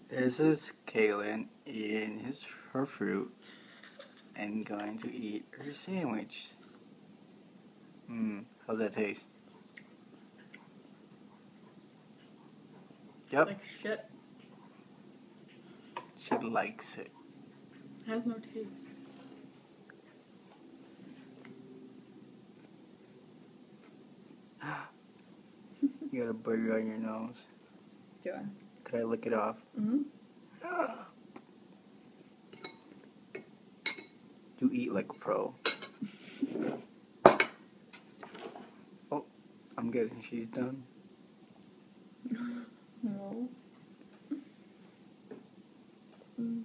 This is Kaylin eating her fruit and going to eat her sandwich. How's that taste? Yep. Like shit. She likes it. It has no taste. You got a burger on your nose. Do I? Could I lick it off? Mm-hmm. You eat like a pro. Oh, I'm guessing she's done. No. I'm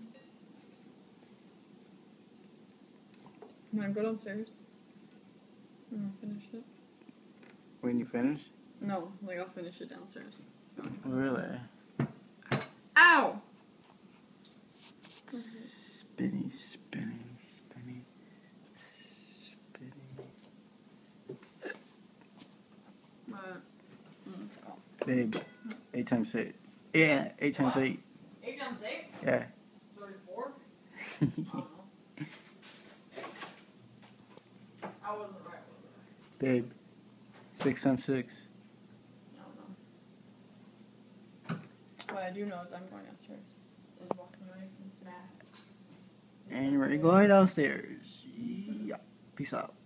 gonna go downstairs. I'm gonna finish it. When you finish? No, like I'll finish it downstairs. Really? Ow! Spinny, spinny, spinny, spinny. Let's go. Babe, 8 times 8. Yeah, 8 times 8. 8 times 8? Yeah. 34? I don't know. I wasn't right, was I? Babe, 6 times 6. I don't know. What I do know is I'm going downstairs. And walking away from Smash. And we're going downstairs. Yeah. Peace out.